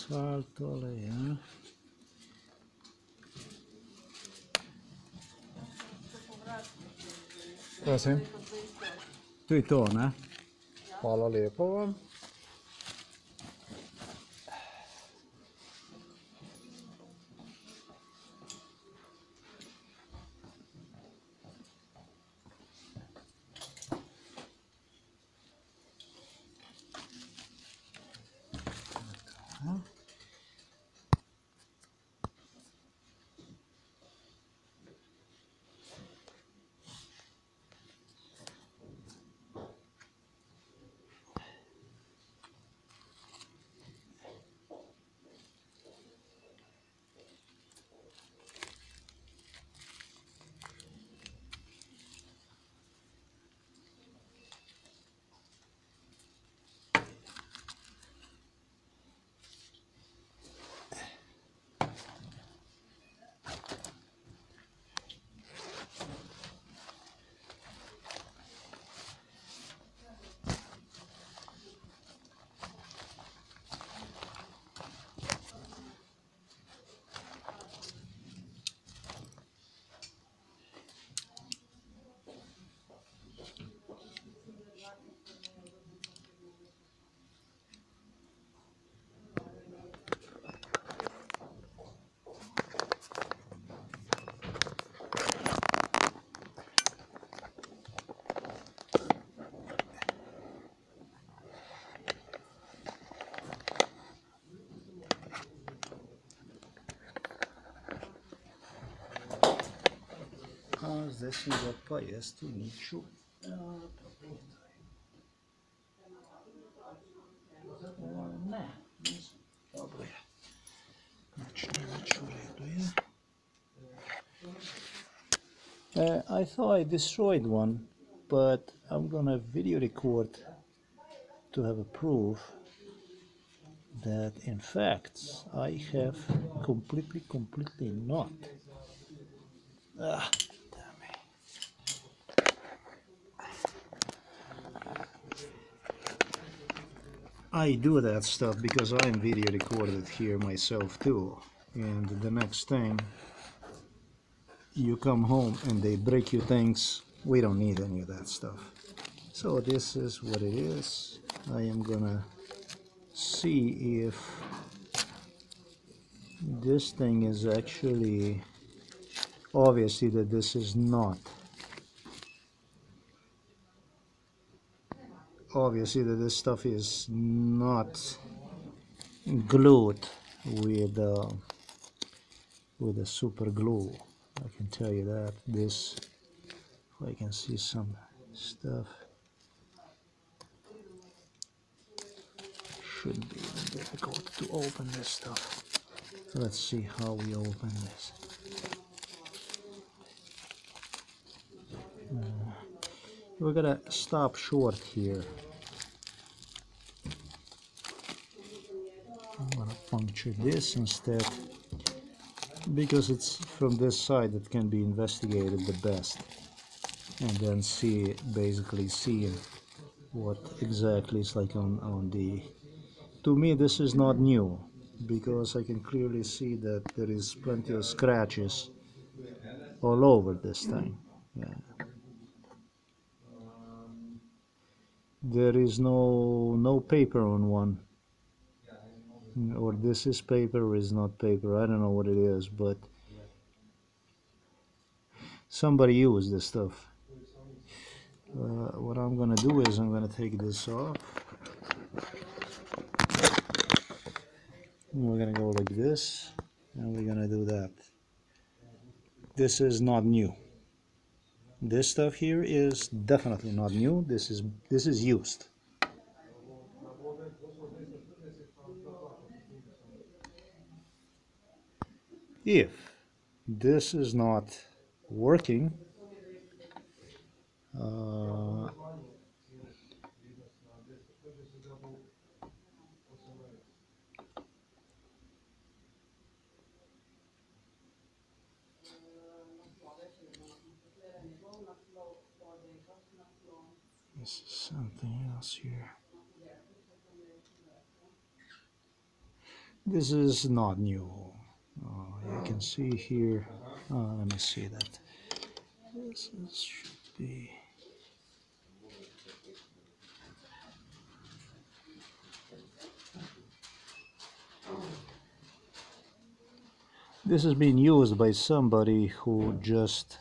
Saltole, ja. Prosim? To je to, ne? Hvala lepo vam. Zdaj sem ga pa jaz uničil. Ne, dobro je. Nič v redu je. I thought I destroyed one, but I'm gonna video record to have a proof that in fact I have completely not. Damn it. I do that stuff because I'm video recorded here myself too, and the next thing you come home and they break you things, we don't need any of that stuff. So this is what it is. I am gonna see if this thing is actually, obviously that this is not, obviously that this stuff is not glued with a super glue. I can tell you that. This, if I can see some stuff, shouldn't be even difficult to open this stuff. Let's see how we open this. We're gonna stop short here. I'm gonna puncture this instead, because it's from this side that can be investigated the best, and then basically see what exactly is like on the. To me, this is not new, because I can clearly see that there is plenty of scratches all over this thing. Yeah. There is no paper on one, or this is paper or is not paper. I don't know what it is, but somebody used this stuff. What I'm gonna do is I'm gonna take this off. We're gonna go like this, and we're gonna do that. This is not new. This stuff here is definitely not new. This is used. If this is not working, this is something else here. This is not new. You can see here. Let me see that. Should be. This is being used by somebody who just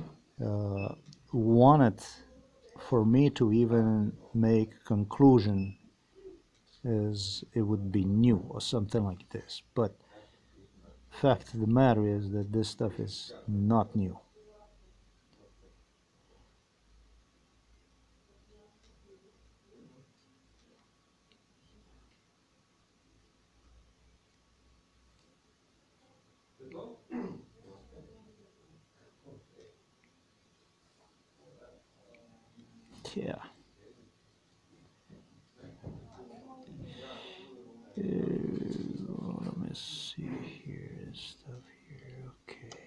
wanted for me to even make a conclusion as it would be new or something like this. But fact of the matter is that this stuff is not new. Yeah. Let me see here. Stuff here. Okay.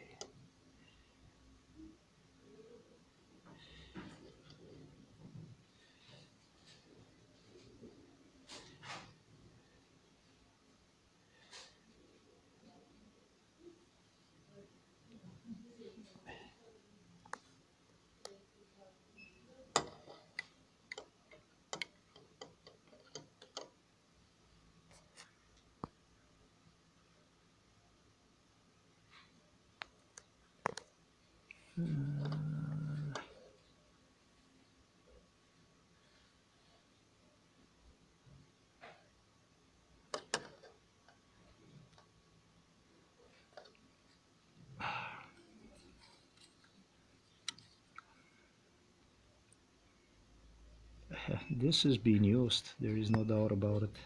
This is being used. There is no doubt about it.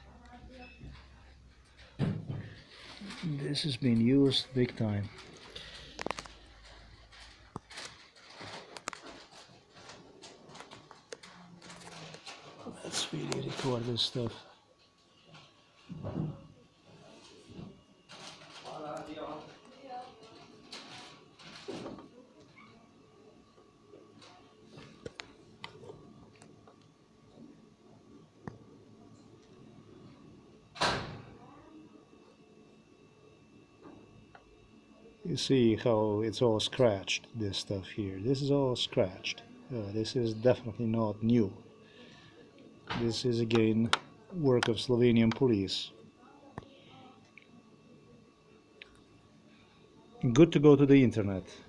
This is being used big time. Let's really record this stuff. You see how it's all scratched, this stuff here. This is all scratched. This is definitely not new. This is again work of Slovenian police. Good to go to the internet.